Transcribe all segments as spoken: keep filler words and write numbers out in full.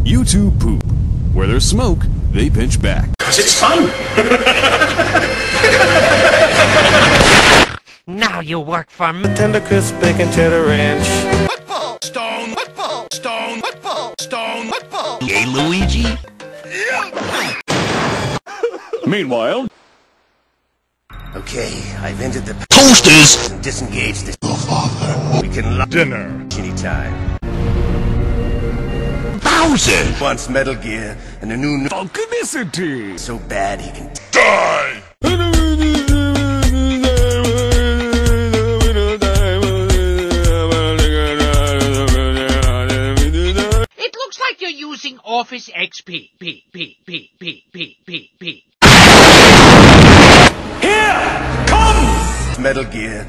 YouTube Poop. Where there's smoke, they pinch back. Cause it's fun! Now you work for me. Tender crisp bacon cheddar ranch. Football! Stone! Football! Stone! Football! Stone! Football! Hey, Luigi? Meanwhile... Okay, I've entered the Toasters! and disengaged this. Oh, father. We can lock Dinner. anytime. Bowser! Wants Metal Gear and a new Vulcanicity! so bad he can Die! It looks like you're using Office X P. P, P, P, P, P, P, P. Here! Come! Metal Gear.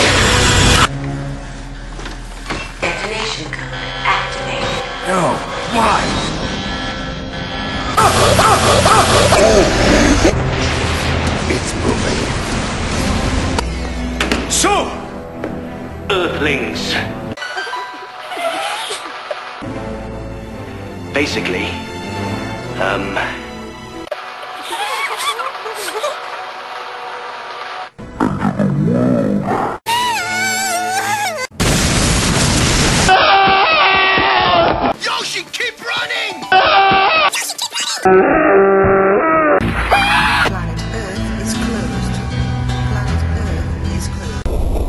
Detonation code activated. No, why? It's moving. So! Earthlings. Basically, um... Yoshi, keep running! Planet Earth is closed. Planet Earth is closed.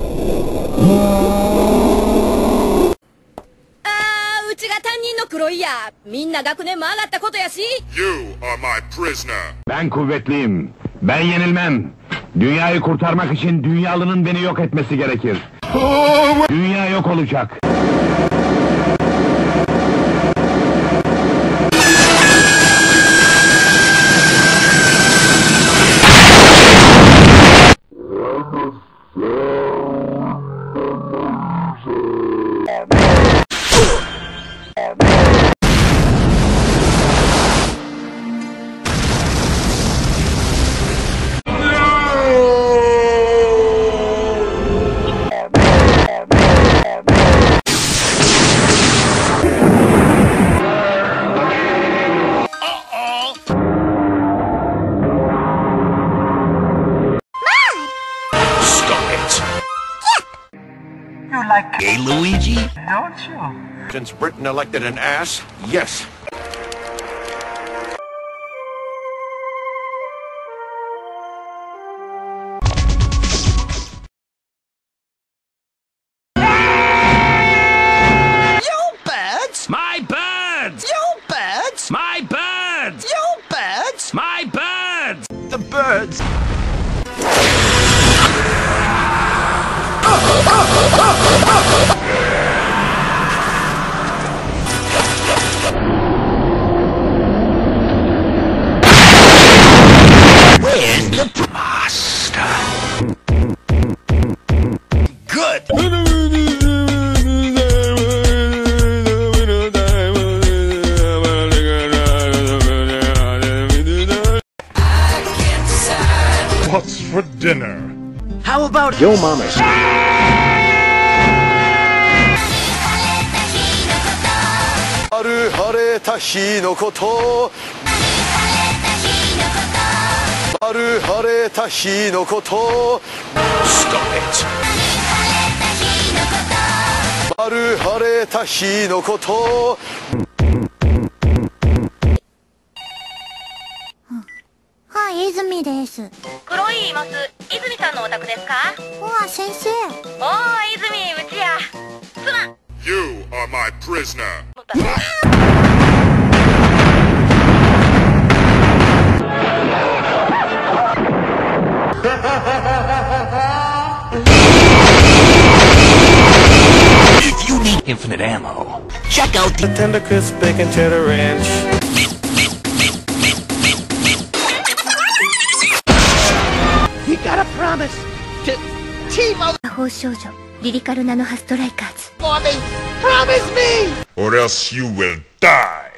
Ah, うちが担任の黒いや。みんな学年も上がったことやし。 You are my prisoner. Ben kuvvetliyim. Ben yenilmem. Dünyayı kurtarmak için dünyalının beni yok etmesi gerekir. Dünya yok olacak. Hey, Luigi? Don't you? Since Britain elected an ass, yes. You birds! My birds! You birds! My birds! You birds! My birds! The birds! Where's the master? Good! What's for dinner? How about Yo mama's. ある晴れた日のことある晴れた日のこと Stop it. ある晴れた日のことはい、泉です。 黒いマス、泉さんのお宅ですか？ うわ、先生。 おー、泉、うちや。すまん。 You are my prisoner. If you need infinite ammo, check out the Tender crisp bacon cheddar ranch. We got a promise to team up 魔法少女、リリカルナノハストライカーズ。 for me. Promise me. Or else you will die.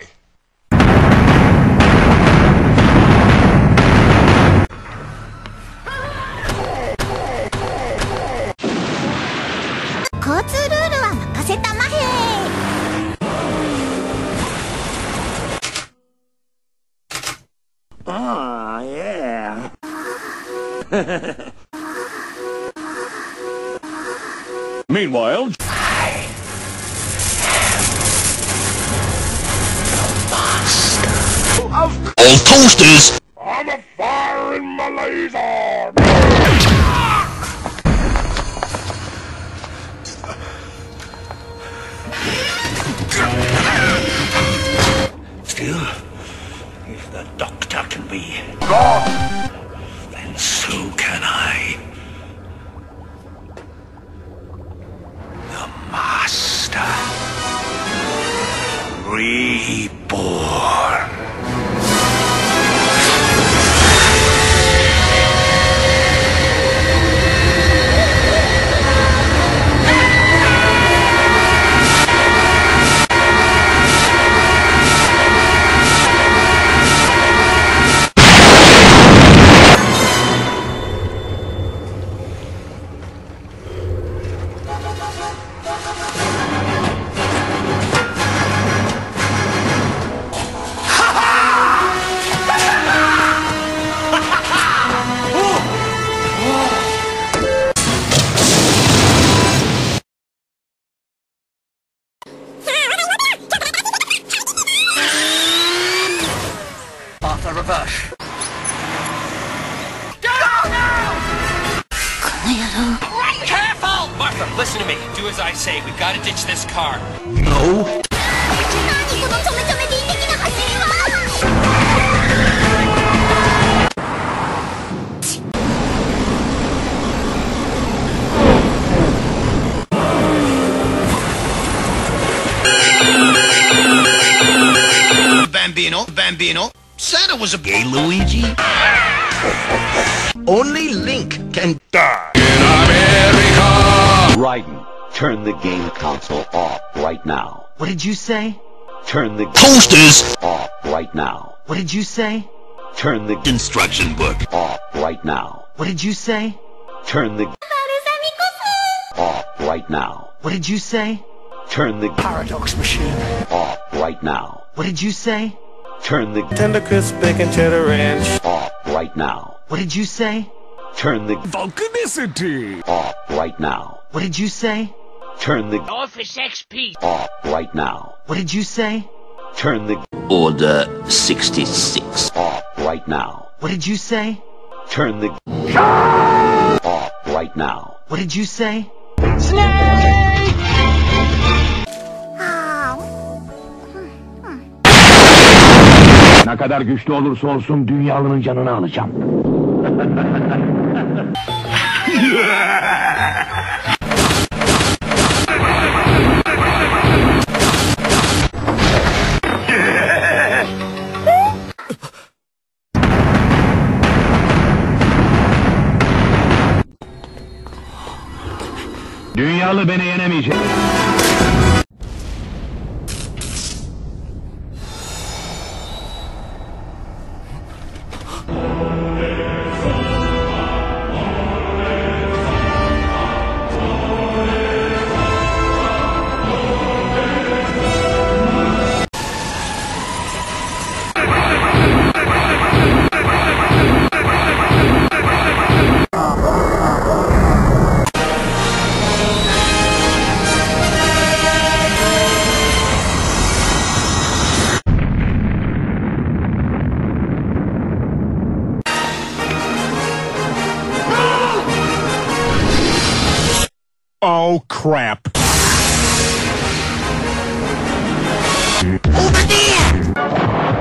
交通ルールは任せたまへ。 Oh, yeah. Meanwhile, I am the master of All toasters! I'm a fire in my laser! Still, if the doctor can be God, then so can I. The Master Reborn. Martha, reverse. Go now! Careful! Martha, listen to me. Do as I say. We've got to ditch this car. No. Bambino, Bambino. Santa was a gay Luigi. Only Link can Die. Raiden, turn the game console off right now. What did you say? Turn the toasters off right now. What did you say? Turn the instruction book off right now. What did you say? Turn the off right now. What did you say? Turn the Paradox machine. off right now. What did you say? Turn the Tender crisp bacon cheddar ranch. off right now. What did you say? Turn the Volcanicity! off right now. What did you say? Turn the Office X P. off right now. What did you say? Turn the Order sixty-six off right now. What did you say? Turn the off right now. What did you say? Ne kadar güçlü olursa olsun dünyalının canını alacağım. Dünyalı beni yenemeyecek. Oh, crap. Over there!